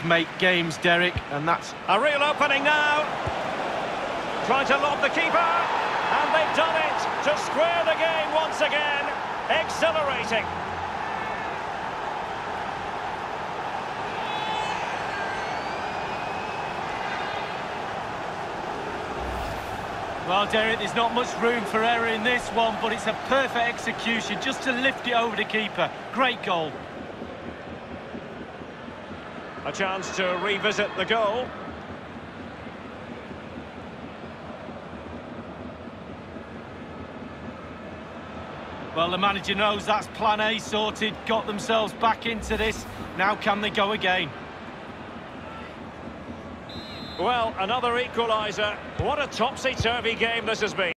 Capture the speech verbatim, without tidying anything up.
Make games, Derek, and that's a real opening now. Trying to lob the keeper, and they've done it to square the game once again. Exhilarating. Well, Derek, there's not much room for error in this one, but it's a perfect execution just to lift it over the keeper. Great goal. A chance to revisit the goal. Well, the manager knows that's plan A sorted, got themselves back into this. Now can they go again? Well, another equaliser. What a topsy-turvy game this has been.